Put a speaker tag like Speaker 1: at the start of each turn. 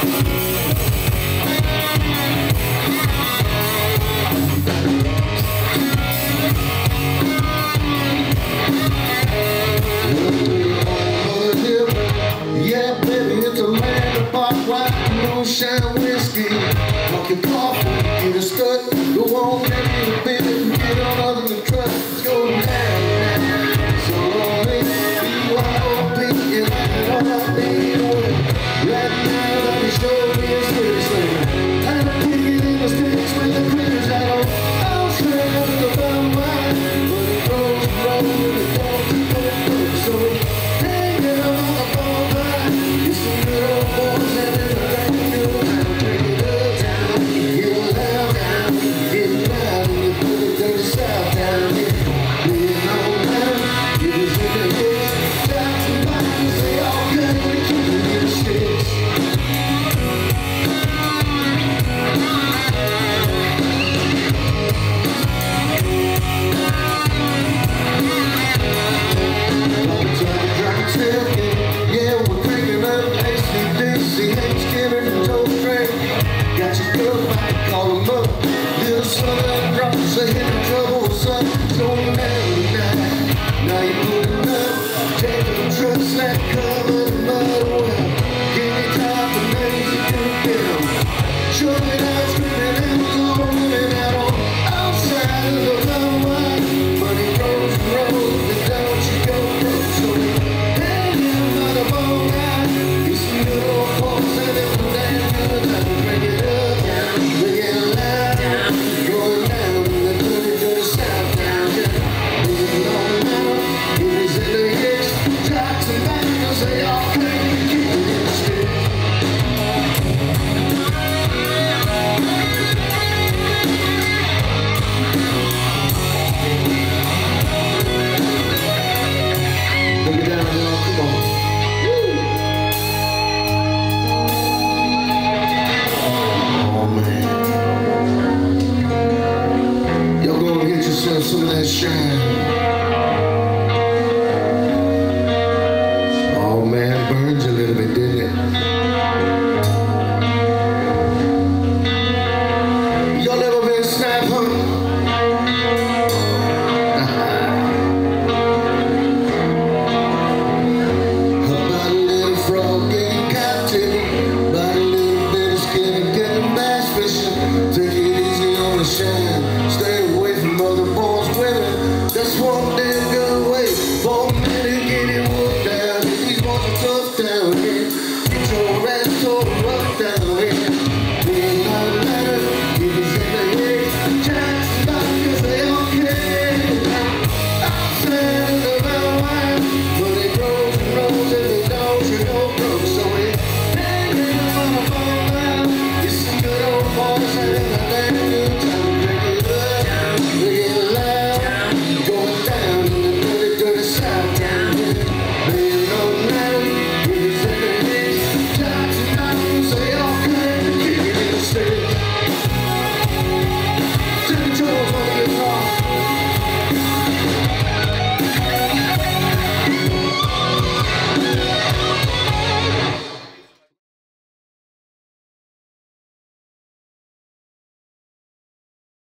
Speaker 1: Moonshine whiskey, drunk your coffee, get a strut, go on, baby, baby, get on under the truck, it's going down. So lonely, BYOB, and I can all need right now, let me show me a citizen. Time to kick it in the sticks with the critters out. I'll share the bottom line, but it goes wrong when it goes, so hang it on the bottom line. It's a good old boys and got your girl back, call them up. Little son of a drop, say hit the